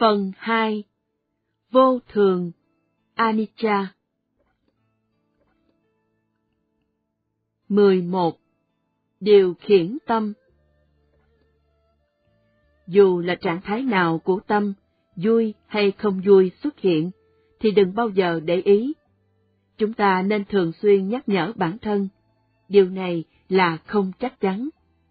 Phần 2. Vô thường, Anicca. 11. Điều khiển tâm. Dù là trạng thái nào của tâm, vui hay không vui xuất hiện, thì đừng bao giờ để ý. Chúng ta nên thường xuyên nhắc nhở bản thân, điều này là không chắc chắn.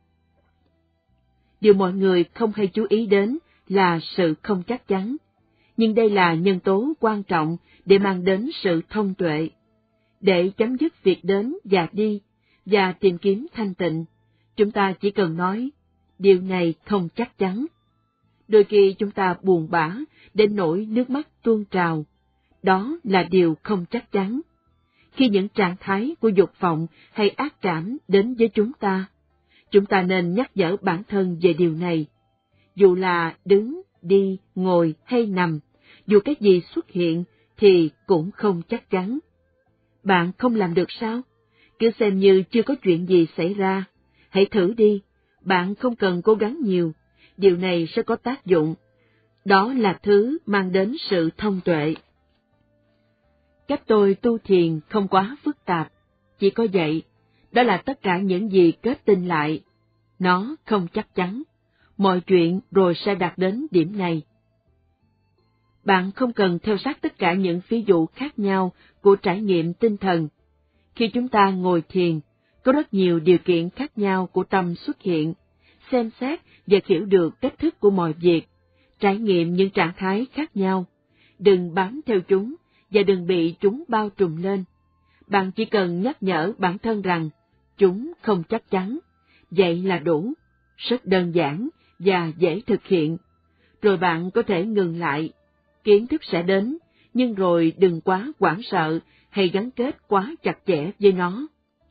Điều mọi người không hay chú ý đến là sự không chắc chắn, nhưng đây là nhân tố quan trọng để mang đến sự thông tuệ. Để chấm dứt việc đến và đi, và tìm kiếm thanh tịnh, chúng ta chỉ cần nói, điều này không chắc chắn. Đôi khi chúng ta buồn bã đến nỗi nước mắt tuôn trào. Đó là điều không chắc chắn. Khi những trạng thái của dục vọng hay ác cảm đến với chúng ta nên nhắc nhở bản thân về điều này. Dù là đứng, đi, ngồi hay nằm, dù cái gì xuất hiện thì cũng không chắc chắn. Bạn không làm được sao? Cứ xem như chưa có chuyện gì xảy ra. Hãy thử đi, bạn không cần cố gắng nhiều, điều này sẽ có tác dụng. Đó là thứ mang đến sự thông tuệ. Cách tôi tu thiền không quá phức tạp, chỉ có vậy, đó là tất cả những gì kết tinh lại. Nó không chắc chắn, mọi chuyện rồi sẽ đạt đến điểm này. Bạn không cần theo sát tất cả những ví dụ khác nhau của trải nghiệm tinh thần. Khi chúng ta ngồi thiền, có rất nhiều điều kiện khác nhau của tâm xuất hiện, xem xét và hiểu được cách thức của mọi việc, trải nghiệm những trạng thái khác nhau. Đừng bám theo chúng, và đừng bị chúng bao trùm lên. Bạn chỉ cần nhắc nhở bản thân rằng, chúng không chắc chắn. Vậy là đủ, rất đơn giản và dễ thực hiện. Rồi bạn có thể ngừng lại, kiến thức sẽ đến, nhưng rồi đừng quá hoảng sợ hay gắn kết quá chặt chẽ với nó.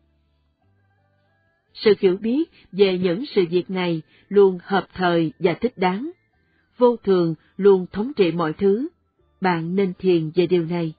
Sự hiểu biết về những sự việc này luôn hợp thời và thích đáng. Vô thường luôn thống trị mọi thứ. Bạn nên thiền về điều này.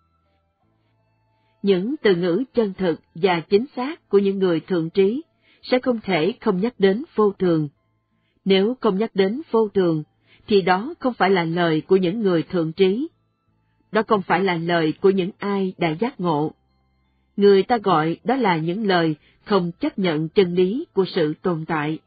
Những từ ngữ chân thực và chính xác của những người thượng trí sẽ không thể không nhắc đến vô thường. Nếu không nhắc đến vô thường, thì đó không phải là lời của những người thượng trí. Đó không phải là lời của những ai đã giác ngộ. Người ta gọi đó là những lời không chấp nhận chân lý của sự tồn tại.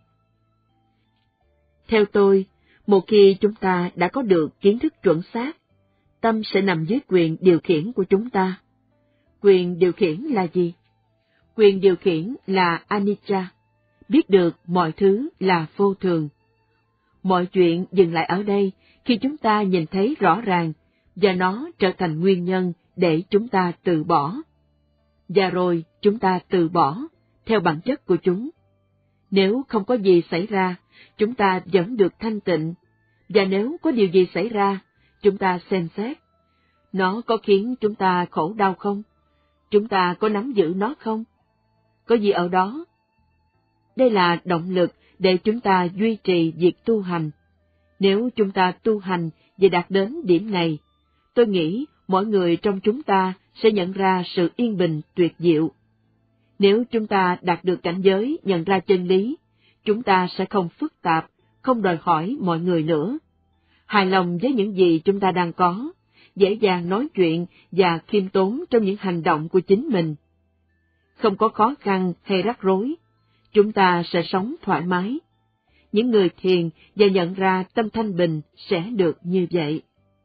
Theo tôi, một khi chúng ta đã có được kiến thức chuẩn xác, tâm sẽ nằm dưới quyền điều khiển của chúng ta. Quyền điều khiển là gì? Quyền điều khiển là anicca, biết được mọi thứ là vô thường. Mọi chuyện dừng lại ở đây khi chúng ta nhìn thấy rõ ràng, và nó trở thành nguyên nhân để chúng ta từ bỏ. Và rồi chúng ta từ bỏ, theo bản chất của chúng. Nếu không có gì xảy ra, chúng ta vẫn được thanh tịnh, và nếu có điều gì xảy ra, chúng ta xem xét. Nó có khiến chúng ta khổ đau không? Chúng ta có nắm giữ nó không? Có gì ở đó? Đây là động lực để chúng ta duy trì việc tu hành. Nếu chúng ta tu hành và đạt đến điểm này, tôi nghĩ mỗi người trong chúng ta sẽ nhận ra sự yên bình tuyệt diệu. Nếu chúng ta đạt được cảnh giới nhận ra chân lý, chúng ta sẽ không phức tạp, không đòi hỏi mọi người nữa. Hài lòng với những gì chúng ta đang có, dễ dàng nói chuyện và khiêm tốn trong những hành động của chính mình. Không có khó khăn hay rắc rối, chúng ta sẽ sống thoải mái. Những người thiền và nhận ra tâm thanh bình sẽ được như vậy.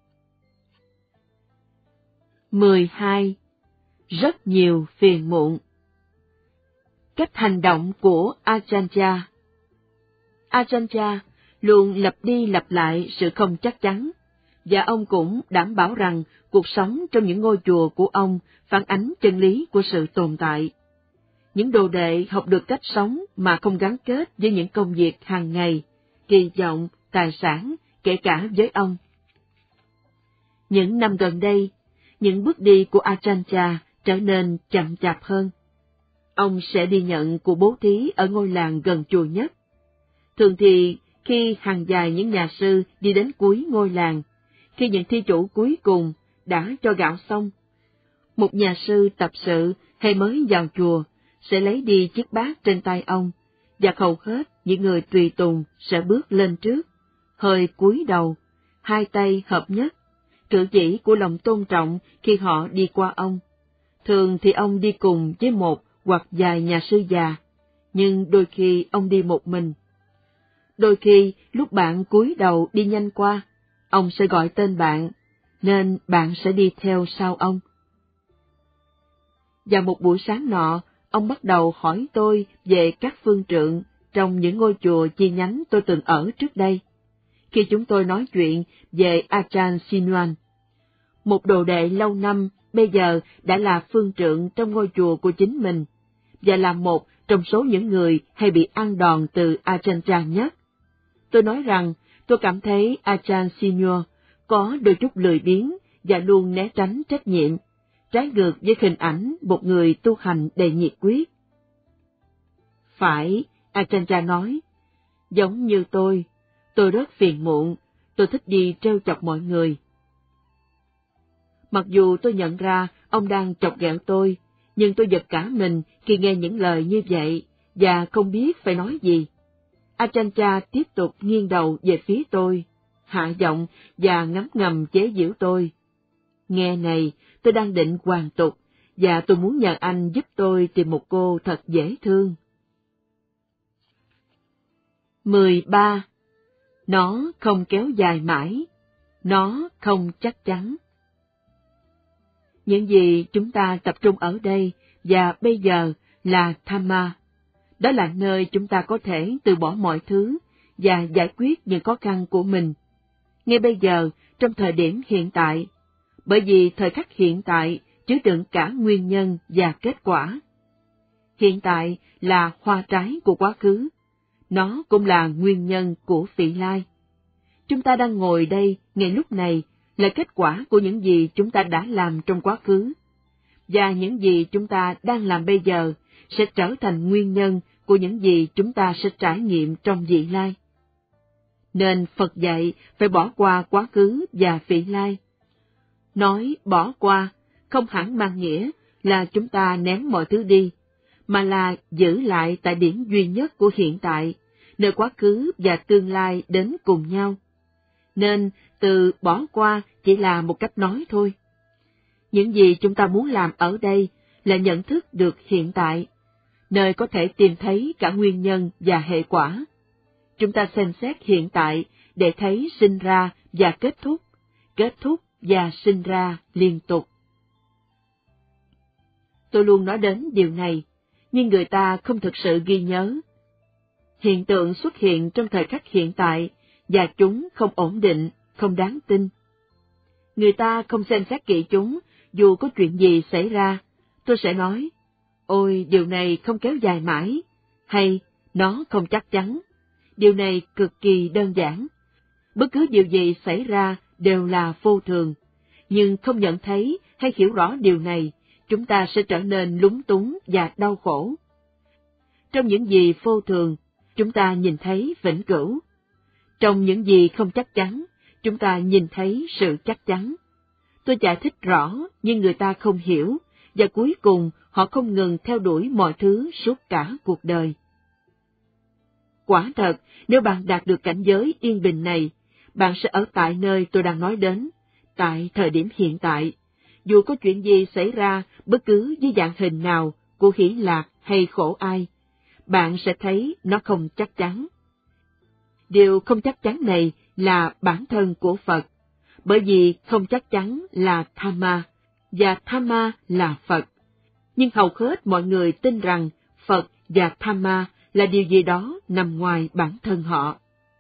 12. Rất nhiều phiền muộn. Cách hành động của Ajahn. Ajahn luôn lặp đi lặp lại sự không chắc chắn, và ông cũng đảm bảo rằng cuộc sống trong những ngôi chùa của ông phản ánh chân lý của sự tồn tại. Những đồ đệ học được cách sống mà không gắn kết với những công việc hàng ngày, kỳ vọng, tài sản, kể cả với ông. Những năm gần đây, những bước đi của Ajahn trở nên chậm chạp hơn. Ông sẽ đi nhận của bố thí ở ngôi làng gần chùa nhất. Thường thì, khi hàng dài những nhà sư đi đến cuối ngôi làng, khi những thi chủ cuối cùng đã cho gạo xong, một nhà sư tập sự hay mới vào chùa sẽ lấy đi chiếc bát trên tay ông, và hầu hết những người tùy tùng sẽ bước lên trước, hơi cúi đầu, hai tay hợp nhất, cử chỉ của lòng tôn trọng khi họ đi qua ông. Thường thì ông đi cùng với một hoặc vài nhà sư già, nhưng đôi khi ông đi một mình. Đôi khi lúc bạn cúi đầu đi nhanh qua, ông sẽ gọi tên bạn, nên bạn sẽ đi theo sau ông. Và một buổi sáng nọ, ông bắt đầu hỏi tôi về các phương trượng trong những ngôi chùa chi nhánh tôi từng ở trước đây. Khi chúng tôi nói chuyện về Ajahn Sinuan, một đồ đệ lâu năm bây giờ đã là phương trượng trong ngôi chùa của chính mình, và là một trong số những người hay bị ăn đòn từ Ajahn Chah nhất. Tôi nói rằng tôi cảm thấy Ajahn Sinuan có đôi chút lười biếng và luôn né tránh trách nhiệm, trái ngược với hình ảnh một người tu hành đầy nhiệt quyết. Phải, Ajahn Chah nói, giống như tôi rất phiền muộn, tôi thích đi trêu chọc mọi người. Mặc dù tôi nhận ra ông đang chọc ghẹo tôi, nhưng tôi giật cả mình khi nghe những lời như vậy, và không biết phải nói gì. Ajahn Chah tiếp tục nghiêng đầu về phía tôi, hạ giọng và ngấm ngầm chế giễu tôi. Nghe này, tôi đang định hoàn tục, và tôi muốn nhờ anh giúp tôi tìm một cô thật dễ thương. 13. Nó không kéo dài mãi, nó không chắc chắn. Những gì chúng ta tập trung ở đây và bây giờ là Dhamma. Đó là nơi chúng ta có thể từ bỏ mọi thứ và giải quyết những khó khăn của mình. Ngay bây giờ, trong thời điểm hiện tại, bởi vì thời khắc hiện tại chứa đựng cả nguyên nhân và kết quả. Hiện tại là hoa trái của quá khứ, nó cũng là nguyên nhân của vị lai. Chúng ta đang ngồi đây ngay lúc này là kết quả của những gì chúng ta đã làm trong quá khứ, và những gì chúng ta đang làm bây giờ sẽ trở thành nguyên nhân của những gì chúng ta sẽ trải nghiệm trong vị lai. Nên Phật dạy phải bỏ qua quá khứ và vị lai. Nói bỏ qua không hẳn mang nghĩa là chúng ta ném mọi thứ đi, mà là giữ lại tại điểm duy nhất của hiện tại, nơi quá khứ và tương lai đến cùng nhau. Nên từ bỏ qua chỉ là một cách nói thôi. Những gì chúng ta muốn làm ở đây là nhận thức được hiện tại, nơi có thể tìm thấy cả nguyên nhân và hệ quả. Chúng ta xem xét hiện tại để thấy sinh ra và kết thúc và sinh ra liên tục. Tôi luôn nói đến điều này, nhưng người ta không thực sự ghi nhớ. Hiện tượng xuất hiện trong thời khắc hiện tại, và chúng không ổn định, không đáng tin. Người ta không xem xét kỹ chúng, dù có chuyện gì xảy ra, tôi sẽ nói, ôi điều này không kéo dài mãi, hay nó không chắc chắn. Điều này cực kỳ đơn giản. Bất cứ điều gì xảy ra đều là vô thường, nhưng không nhận thấy hay hiểu rõ điều này, chúng ta sẽ trở nên lúng túng và đau khổ. Trong những gì vô thường, chúng ta nhìn thấy vĩnh cửu. Trong những gì không chắc chắn, chúng ta nhìn thấy sự chắc chắn. Tôi giải thích rõ, nhưng người ta không hiểu, và cuối cùng họ không ngừng theo đuổi mọi thứ suốt cả cuộc đời. Quả thật, nếu bạn đạt được cảnh giới yên bình này, bạn sẽ ở tại nơi tôi đang nói đến, tại thời điểm hiện tại. Dù có chuyện gì xảy ra, bất cứ với dạng hình nào, của hỷ lạc hay khổ ai, bạn sẽ thấy nó không chắc chắn. Điều không chắc chắn này là bản thân của Phật, bởi vì không chắc chắn là Dhamma, và Dhamma là Phật. Nhưng hầu hết mọi người tin rằng Phật và Dhamma là điều gì đó nằm ngoài bản thân họ.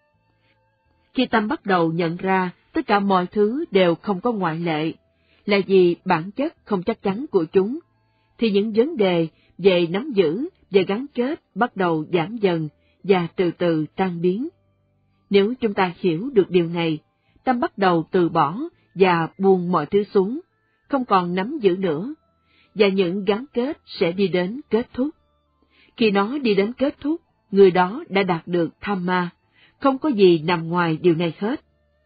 Khi tâm bắt đầu nhận ra tất cả mọi thứ đều không có ngoại lệ, là vì bản chất không chắc chắn của chúng, thì những vấn đề về nắm giữ và gắn kết bắt đầu giảm dần và từ từ tan biến. Nếu chúng ta hiểu được điều này, tâm bắt đầu từ bỏ và buông mọi thứ xuống, không còn nắm giữ nữa, và những gắn kết sẽ đi đến kết thúc. Khi nó đi đến kết thúc, người đó đã đạt được Dhamma, không có gì nằm ngoài điều này hết.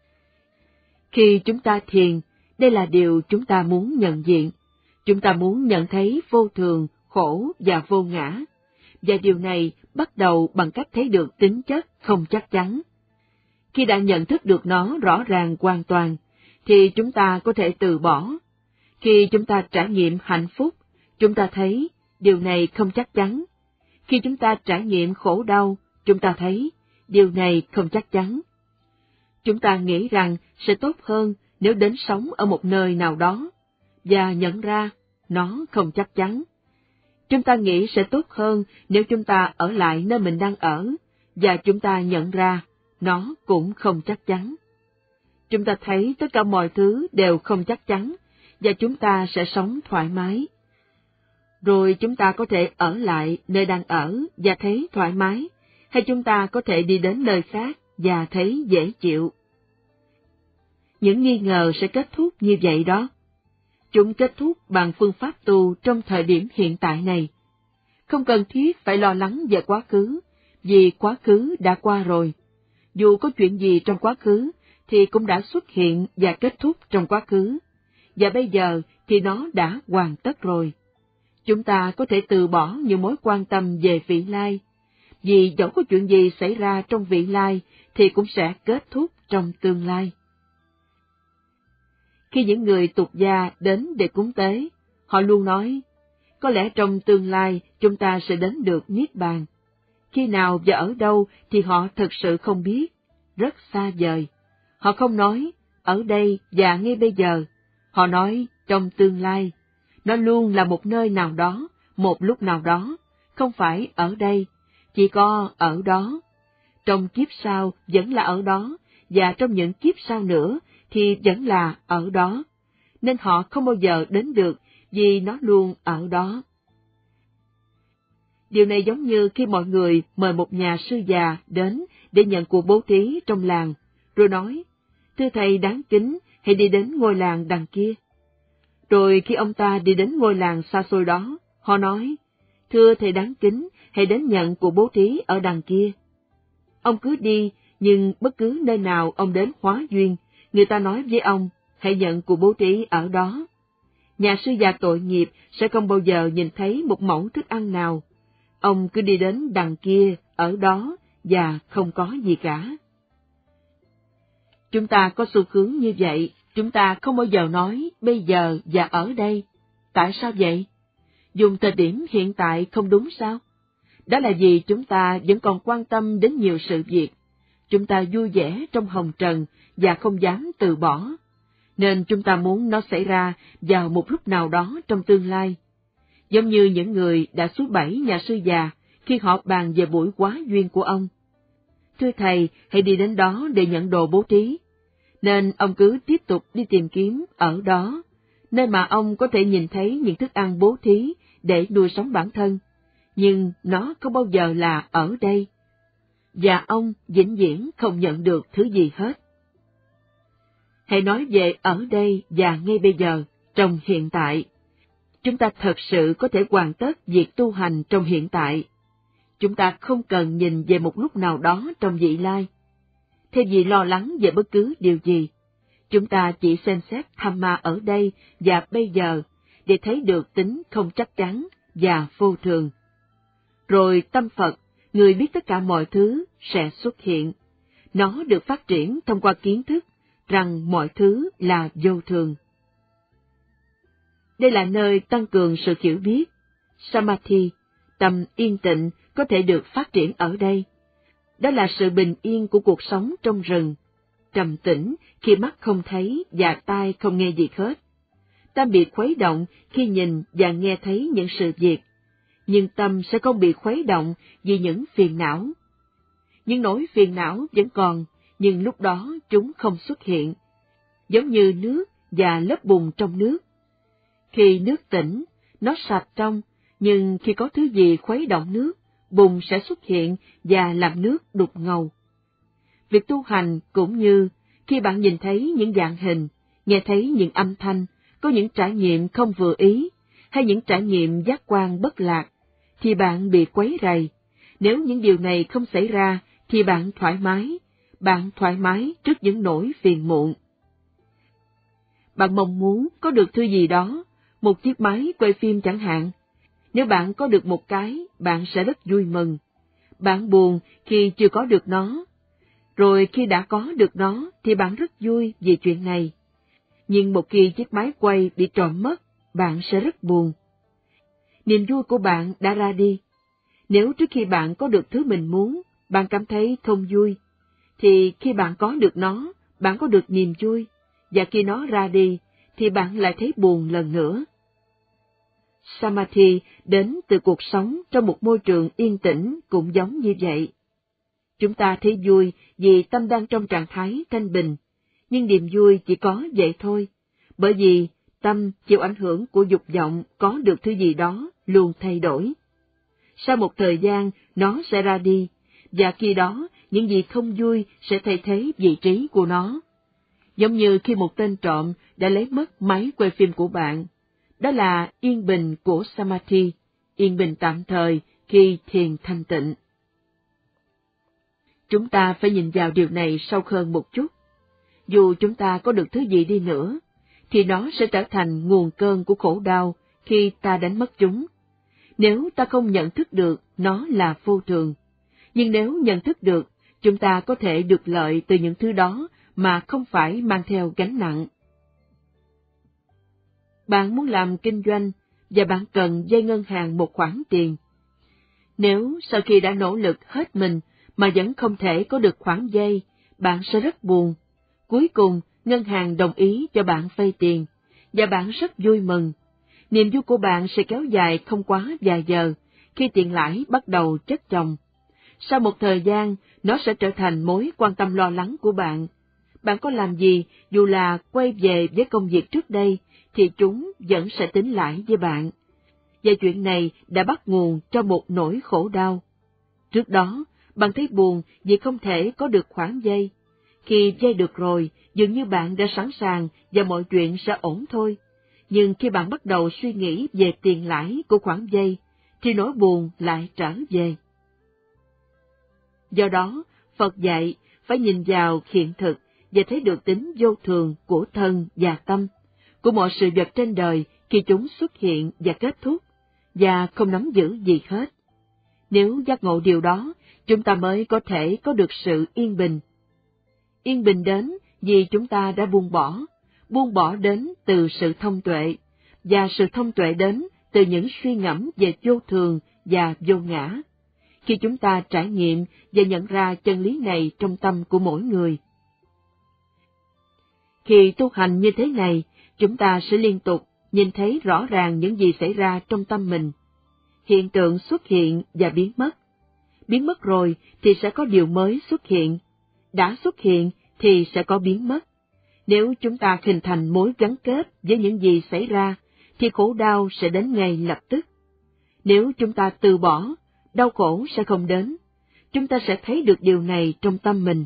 Khi chúng ta thiền, đây là điều chúng ta muốn nhận diện. Chúng ta muốn nhận thấy vô thường, khổ và vô ngã, và điều này bắt đầu bằng cách thấy được tính chất không chắc chắn. Khi đã nhận thức được nó rõ ràng hoàn toàn, thì chúng ta có thể từ bỏ. Khi chúng ta trải nghiệm hạnh phúc, chúng ta thấy điều này không chắc chắn. Khi chúng ta trải nghiệm khổ đau, chúng ta thấy điều này không chắc chắn. Chúng ta nghĩ rằng sẽ tốt hơn nếu đến sống ở một nơi nào đó, và nhận ra nó không chắc chắn. Chúng ta nghĩ sẽ tốt hơn nếu chúng ta ở lại nơi mình đang ở, và chúng ta nhận ra nó cũng không chắc chắn. Chúng ta thấy tất cả mọi thứ đều không chắc chắn, và chúng ta sẽ sống thoải mái. Rồi chúng ta có thể ở lại nơi đang ở và thấy thoải mái, hay chúng ta có thể đi đến nơi khác và thấy dễ chịu. Những nghi ngờ sẽ kết thúc như vậy đó. Chúng kết thúc bằng phương pháp tu trong thời điểm hiện tại này. Không cần thiết phải lo lắng về quá khứ, vì quá khứ đã qua rồi. Dù có chuyện gì trong quá khứ, thì cũng đã xuất hiện và kết thúc trong quá khứ, và bây giờ thì nó đã hoàn tất rồi. Chúng ta có thể từ bỏ những mối quan tâm về vị lai, vì dẫu có chuyện gì xảy ra trong vị lai thì cũng sẽ kết thúc trong tương lai. Khi những người tục gia đến để cúng tế, họ luôn nói, có lẽ trong tương lai chúng ta sẽ đến được Niết Bàn. Khi nào và ở đâu thì họ thực sự không biết, rất xa vời. Họ không nói, ở đây và ngay bây giờ. Họ nói, trong tương lai. Nó luôn là một nơi nào đó, một lúc nào đó, không phải ở đây, chỉ có ở đó. Trong kiếp sau vẫn là ở đó, và trong những kiếp sau nữa thì vẫn là ở đó. Nên họ không bao giờ đến được, vì nó luôn ở đó. Điều này giống như khi mọi người mời một nhà sư già đến để nhận cuộc bố thí trong làng, rồi nói, thưa thầy đáng kính, hãy đi đến ngôi làng đằng kia. Rồi khi ông ta đi đến ngôi làng xa xôi đó, họ nói, thưa thầy đáng kính, hãy đến nhận cuộc bố thí ở đằng kia. Ông cứ đi, nhưng bất cứ nơi nào ông đến hóa duyên, người ta nói với ông, hãy nhận cuộc bố thí ở đó. Nhà sư già tội nghiệp sẽ không bao giờ nhìn thấy một mẩu thức ăn nào. Ông cứ đi đến đằng kia, ở đó, và không có gì cả. Chúng ta có xu hướng như vậy, chúng ta không bao giờ nói bây giờ và ở đây. Tại sao vậy? Dùng thời điểm hiện tại không đúng sao? Đó là vì chúng ta vẫn còn quan tâm đến nhiều sự việc. Chúng ta vui vẻ trong hồng trần và không dám từ bỏ. Nên chúng ta muốn nó xảy ra vào một lúc nào đó trong tương lai. Giống như những người đã suối bẫy nhà sư già khi họ bàn về buổi quá duyên của ông. Thưa thầy, hãy đi đến đó để nhận đồ bố thí. Nên ông cứ tiếp tục đi tìm kiếm ở đó, nơi mà ông có thể nhìn thấy những thức ăn bố thí để nuôi sống bản thân, nhưng nó không bao giờ là ở đây. Và ông vĩnh viễn không nhận được thứ gì hết. Hãy nói về ở đây và ngay bây giờ, trong hiện tại. Chúng ta thật sự có thể hoàn tất việc tu hành trong hiện tại. Chúng ta không cần nhìn về một lúc nào đó trong vị lai. Thay vì lo lắng về bất cứ điều gì, chúng ta chỉ xem xét tham ma ở đây và bây giờ để thấy được tính không chắc chắn và vô thường. Rồi tâm Phật, người biết tất cả mọi thứ, sẽ xuất hiện. Nó được phát triển thông qua kiến thức rằng mọi thứ là vô thường. Đây là nơi tăng cường sự hiểu biết. Samadhi, tâm yên tịnh, có thể được phát triển ở đây. Đó là sự bình yên của cuộc sống trong rừng, trầm tĩnh khi mắt không thấy và tai không nghe gì hết. Tâm bị khuấy động khi nhìn và nghe thấy những sự việc, nhưng tâm sẽ không bị khuấy động vì những phiền não. Những nỗi phiền não vẫn còn, nhưng lúc đó chúng không xuất hiện, giống như nước và lớp bùn trong nước. Khi nước tĩnh, nó sạch trong, nhưng khi có thứ gì khuấy động nước, bùn sẽ xuất hiện và làm nước đục ngầu. Việc tu hành cũng như khi bạn nhìn thấy những dạng hình, nghe thấy những âm thanh, có những trải nghiệm không vừa ý, hay những trải nghiệm giác quan bất lạc, thì bạn bị quấy rầy. Nếu những điều này không xảy ra, thì bạn thoải mái trước những nỗi phiền muộn. Bạn mong muốn có được thứ gì đó, một chiếc máy quay phim chẳng hạn. Nếu bạn có được một cái, bạn sẽ rất vui mừng. Bạn buồn khi chưa có được nó. Rồi khi đã có được nó thì bạn rất vui vì chuyện này. Nhưng một khi chiếc máy quay bị trộm mất, bạn sẽ rất buồn. Niềm vui của bạn đã ra đi. Nếu trước khi bạn có được thứ mình muốn, bạn cảm thấy không vui, thì khi bạn có được nó, bạn có được niềm vui, và khi nó ra đi, thì bạn lại thấy buồn lần nữa. Samadhi đến từ cuộc sống trong một môi trường yên tĩnh cũng giống như vậy. Chúng ta thấy vui vì tâm đang trong trạng thái thanh bình, nhưng niềm vui chỉ có vậy thôi, bởi vì tâm chịu ảnh hưởng của dục vọng có được thứ gì đó luôn thay đổi. Sau một thời gian, nó sẽ ra đi, và khi đó, những gì không vui sẽ thay thế vị trí của nó. Giống như khi một tên trộm đã lấy mất máy quay phim của bạn. Đó là yên bình của Samadhi, yên bình tạm thời khi thiền thanh tịnh. Chúng ta phải nhìn vào điều này sâu hơn một chút. Dù chúng ta có được thứ gì đi nữa, thì nó sẽ trở thành nguồn cơn của khổ đau khi ta đánh mất chúng. Nếu ta không nhận thức được nó là vô thường, nhưng nếu nhận thức được, chúng ta có thể được lợi từ những thứ đó mà không phải mang theo gánh nặng. Bạn muốn làm kinh doanh, và bạn cần vay ngân hàng một khoản tiền. Nếu sau khi đã nỗ lực hết mình mà vẫn không thể có được khoản vay, bạn sẽ rất buồn. Cuối cùng, ngân hàng đồng ý cho bạn vay tiền, và bạn rất vui mừng. Niềm vui của bạn sẽ kéo dài không quá vài giờ, khi tiền lãi bắt đầu chất chồng. Sau một thời gian, nó sẽ trở thành mối quan tâm lo lắng của bạn. Bạn có làm gì, dù là quay về với công việc trước đây, thì chúng vẫn sẽ tính lãi với bạn. Và chuyện này đã bắt nguồn cho một nỗi khổ đau. Trước đó, bạn thấy buồn vì không thể có được khoản vay. Khi vay được rồi, dường như bạn đã sẵn sàng và mọi chuyện sẽ ổn thôi. Nhưng khi bạn bắt đầu suy nghĩ về tiền lãi của khoản vay, thì nỗi buồn lại trở về. Do đó, Phật dạy phải nhìn vào hiện thực và thấy được tính vô thường của thân và tâm, của mọi sự vật trên đời khi chúng xuất hiện và kết thúc, và không nắm giữ gì hết. Nếu giác ngộ điều đó, chúng ta mới có thể có được sự yên bình. Yên bình đến vì chúng ta đã buông bỏ đến từ sự thông tuệ, và sự thông tuệ đến từ những suy ngẫm về vô thường và vô ngã. Khi chúng ta trải nghiệm và nhận ra chân lý này trong tâm của mỗi người. Khi tu hành như thế này, chúng ta sẽ liên tục nhìn thấy rõ ràng những gì xảy ra trong tâm mình. Hiện tượng xuất hiện và biến mất. Biến mất rồi thì sẽ có điều mới xuất hiện. Đã xuất hiện thì sẽ có biến mất. Nếu chúng ta hình thành mối gắn kết với những gì xảy ra, thì khổ đau sẽ đến ngay lập tức. Nếu chúng ta từ bỏ, đau khổ sẽ không đến. Chúng ta sẽ thấy được điều này trong tâm mình.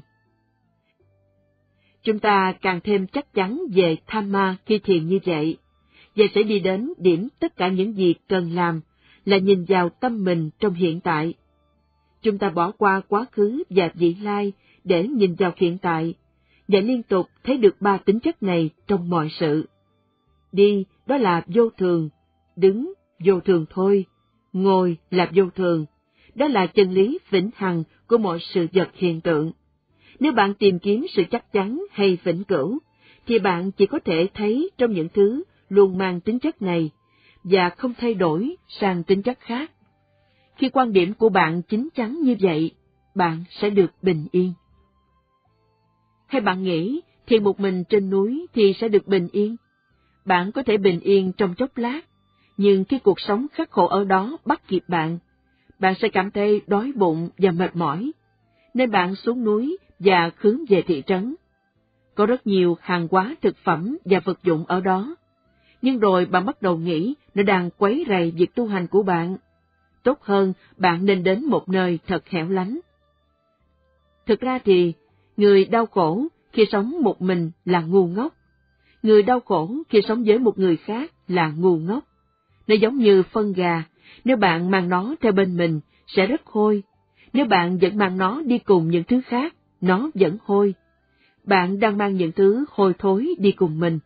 Chúng ta càng thêm chắc chắn về tham ma khi thiền như vậy, và sẽ đi đến điểm tất cả những việc cần làm là nhìn vào tâm mình trong hiện tại. Chúng ta bỏ qua quá khứ và vị lai để nhìn vào hiện tại, và liên tục thấy được ba tính chất này trong mọi sự. Đi, đó là vô thường, đứng, vô thường thôi, ngồi là vô thường, đó là chân lý vĩnh hằng của mọi sự vật hiện tượng. Nếu bạn tìm kiếm sự chắc chắn hay vĩnh cửu, thì bạn chỉ có thể thấy trong những thứ luôn mang tính chất này, và không thay đổi sang tính chất khác. Khi quan điểm của bạn chín chắn như vậy, bạn sẽ được bình yên. Hay bạn nghĩ thiền một mình trên núi thì sẽ được bình yên? Bạn có thể bình yên trong chốc lát, nhưng khi cuộc sống khắc khổ ở đó bắt kịp bạn, bạn sẽ cảm thấy đói bụng và mệt mỏi, nên bạn xuống núi và hướng về thị trấn. Có rất nhiều hàng hóa thực phẩm và vật dụng ở đó, nhưng rồi bạn bắt đầu nghĩ nó đang quấy rầy việc tu hành của bạn. Tốt hơn bạn nên đến một nơi thật hẻo lánh. Thực ra thì, người đau khổ khi sống một mình là ngu ngốc. Người đau khổ khi sống với một người khác là ngu ngốc. Nó giống như phân gà, nếu bạn mang nó theo bên mình sẽ rất hôi. Nếu bạn vẫn mang nó đi cùng những thứ khác, nó vẫn hôi. Bạn đang mang những thứ hôi thối đi cùng mình.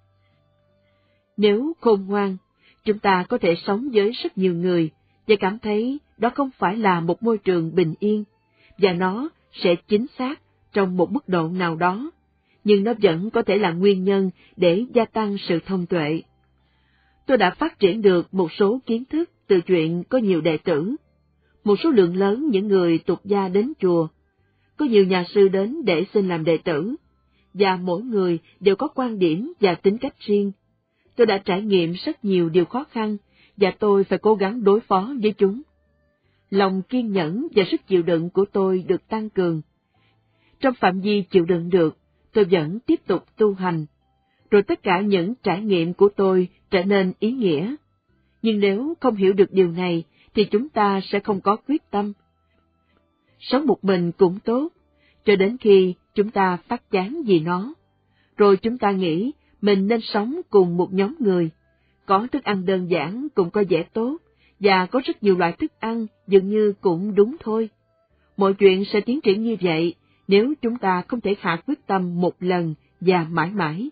Nếu khôn ngoan, chúng ta có thể sống với rất nhiều người và cảm thấy đó không phải là một môi trường bình yên, và nó sẽ chính xác trong một mức độ nào đó, nhưng nó vẫn có thể là nguyên nhân để gia tăng sự thông tuệ. Tôi đã phát triển được một số kiến thức từ chuyện có nhiều đệ tử, một số lượng lớn những người tục gia đến chùa, có nhiều nhà sư đến để xin làm đệ tử, và mỗi người đều có quan điểm và tính cách riêng. Tôi đã trải nghiệm rất nhiều điều khó khăn, và tôi phải cố gắng đối phó với chúng. Lòng kiên nhẫn và sức chịu đựng của tôi được tăng cường. Trong phạm vi chịu đựng được, tôi vẫn tiếp tục tu hành, rồi tất cả những trải nghiệm của tôi trở nên ý nghĩa. Nhưng nếu không hiểu được điều này, thì chúng ta sẽ không có quyết tâm. Sống một mình cũng tốt, cho đến khi chúng ta phát chán vì nó. Rồi chúng ta nghĩ mình nên sống cùng một nhóm người. Có thức ăn đơn giản cũng có vẻ tốt, và có rất nhiều loại thức ăn dường như cũng đúng thôi. Mọi chuyện sẽ tiến triển như vậy nếu chúng ta không thể hạ quyết tâm một lần và mãi mãi.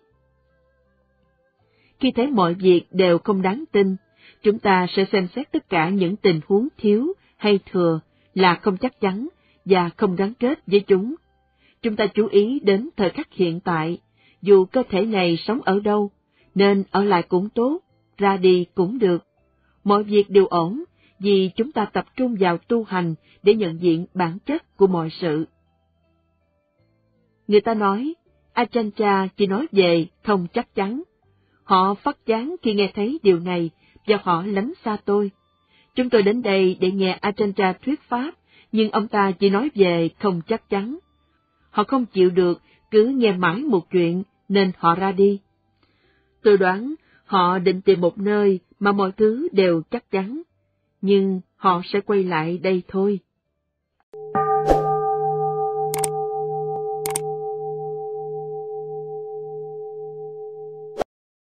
Khi thấy mọi việc đều không đáng tin, chúng ta sẽ xem xét tất cả những tình huống thiếu hay thừa là không chắc chắn và không gắn kết với chúng. Chúng ta chú ý đến thời khắc hiện tại, dù cơ thể này sống ở đâu, nên ở lại cũng tốt, ra đi cũng được. Mọi việc đều ổn, vì chúng ta tập trung vào tu hành để nhận diện bản chất của mọi sự. Người ta nói, Ajahn chỉ nói về không chắc chắn. Họ phát chán khi nghe thấy điều này, và họ lánh xa tôi. Chúng tôi đến đây để nghe Ajahn thuyết pháp, nhưng ông ta chỉ nói về không chắc chắn. Họ không chịu được, cứ nghe mãi một chuyện, nên họ ra đi. Tôi đoán họ định tìm một nơi mà mọi thứ đều chắc chắn, nhưng họ sẽ quay lại đây thôi.